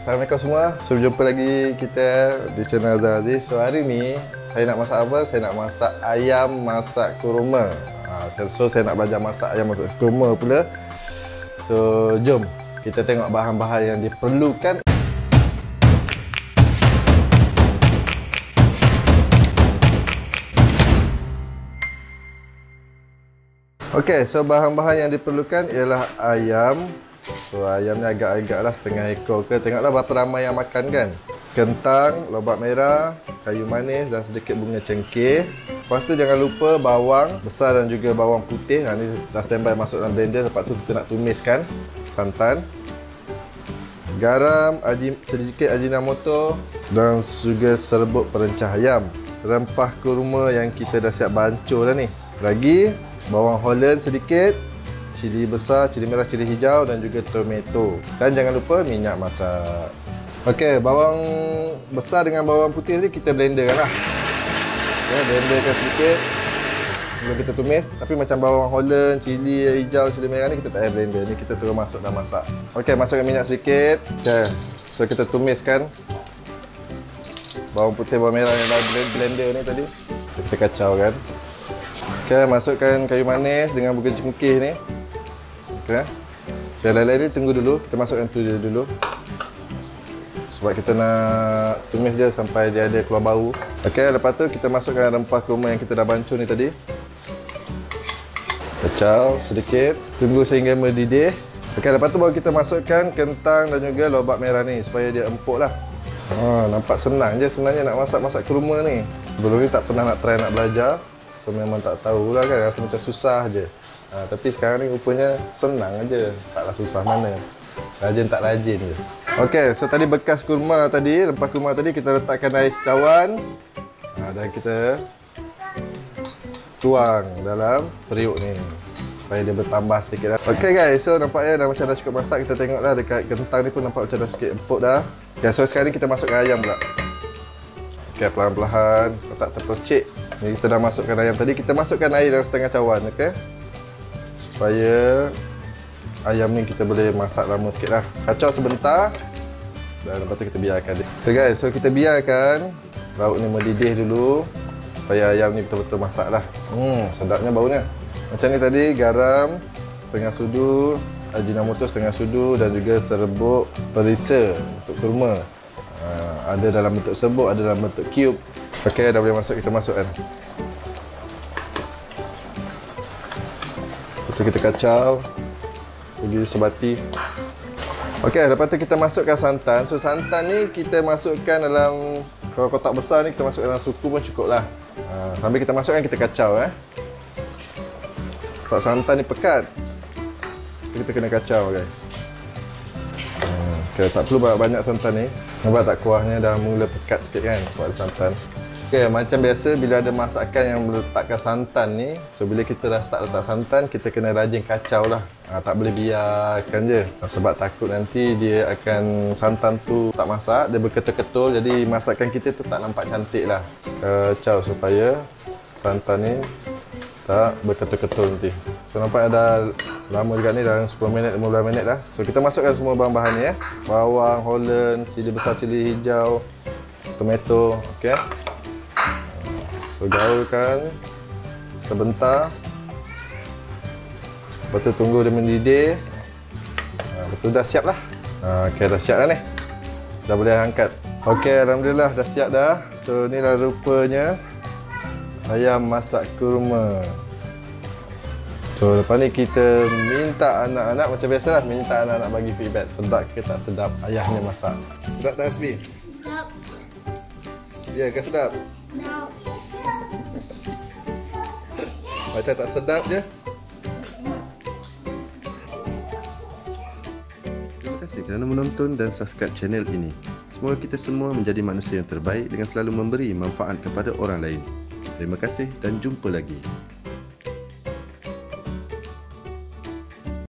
Assalamualaikum semua. So jumpa lagi kita di channel Azhar Aziz. So hari ni saya nak masak apa? Saya nak masak ayam masak kurma. So saya nak belajar masak ayam masak kurma pula. So jom kita tengok bahan-bahan yang diperlukan. Okey, so bahan-bahan yang diperlukan ialah ayam. So ayam ni agak-agak lah setengah ekor ke. Tengoklah berapa ramai yang makan kan. Kentang, lobak merah, kayu manis dan sedikit bunga cengkeh. Lepas tu jangan lupa bawang besar dan juga bawang putih. Ni dah standby masuk dalam blender. Lepas tu kita nak tumiskan santan, garam, sedikit ajinomoto dan juga serbuk perencah ayam. Rempah kurma yang kita dah siap bancur dah ni. Lagi bawang Holland sedikit, cili besar, cili merah, cili hijau dan juga tomato. Dan jangan lupa minyak masak. Okey, bawang besar dengan bawang putih ni kita blenderkan lah. Okay, blenderkan sedikit sebelum kita tumis. Tapi macam bawang Holland, cili hijau, cili merah ni kita tak payah blender. Ni kita terus masuk dalam masak. Okey, masukkan minyak sedikit. Okey, so kita tumiskan bawang putih, bawang merah yang dah blender ni tadi. So, kita kacau kan. Okey, masukkan kayu manis dengan bunga cengkeh ni. Okey. So lain-lain ni tunggu dulu. Kita masukkan tu je dulu. Sebab kita nak tumis dia sampai dia ada keluar bau. Okey, lepas tu kita masukkan rempah kurma yang kita dah bancur ni tadi. Kacau sedikit. Tunggu sehingga mendidih. Okey, lepas tu baru kita masukkan kentang dan juga lobak merah ni supaya dia empuk lah. Nampak senang je sebenarnya nak masak-masak kurma ni. Sebelum ni tak pernah nak try nak belajar. So memang tak tahulah kan, rasa macam susah je. Tapi sekarang ni rupanya senang aja. Taklah susah mana. Rajin tak rajin je. Okey, so tadi bekas kurma tadi, rempah kurma tadi kita letakkan air secawan. Dan kita tuang dalam periuk ni supaya dia bertambah sedikit dah. Okey guys, so nampaknya dah macam dah cukup masak. Kita tengoklah dekat kentang ni pun nampak macam dah sikit empuk dah. Okay, so sekarang ni kita masukkan ayam pula. Okey, pelan-pelan, tak terpercik. Ni kita dah masukkan ayam tadi. Kita masukkan air dalam setengah cawan, okey. Supaya ayam ni kita boleh masak lama sikit lah. Kacau sebentar dan lepas tu kita biarkan dia. Okay guys, so kita biarkan lauk ni mendidih dulu supaya ayam ni betul-betul masak lah. Sedapnya baunya. Macam ni tadi, garam setengah sudu, ajinomoto setengah sudu dan juga serbuk perisa untuk kurma. Ada dalam bentuk serbuk, ada dalam bentuk cube. Okey, dah boleh masuk, kita masukkan. Lepas tu kita kacau. Bagi sebati. Okey, lepas tu kita masukkan santan. So santan ni kita masukkan dalam, kalau kotak besar ni kita masukkan dalam suku pun cukup lah. Sambil kita masukkan, kita kacau Sebab santan ni pekat. Kita kena kacau guys. Okay, tak perlu banyak santan ni. Nampak tak kuahnya dah mula pekat sikit kan sebab ada santan. Okay, macam biasa bila ada masakan yang meletakkan santan ni, so bila kita dah start letak santan, kita kena rajin kacau lah. Tak boleh biarkan je. Sebab takut nanti dia akan, santan tu tak masak, dia berketul-ketul, jadi masakan kita tu tak nampak cantik lah. Kacau supaya santan ni tak berketul-ketul nanti. So nampak ada lama juga ni, dalam 10 minit, 15 minit dah. So kita masukkan semua bahan-bahan ni Bawang Holland, cili besar, cili hijau, tomato, okey. So gaulkan sebentar. Lepas tu tunggu dia mendidih. Betul dah siap lah. Okey, dah siap dah ni. Dah boleh angkat. Okey, alhamdulillah dah siap dah. So inilah rupanya ayam masak kurma. So lepas ni kita minta anak-anak, macam biasalah, minta anak-anak bagi feedback. Sedap ke tak sedap ayahnya masak. Sedap tak Hasbi? Sedap. Ya ke sedap? Sedap. Macam tak sedap je. Terima kasih kerana menonton dan subscribe channel ini. Semoga kita semua menjadi manusia yang terbaik dengan selalu memberi manfaat kepada orang lain. Terima kasih dan jumpa lagi.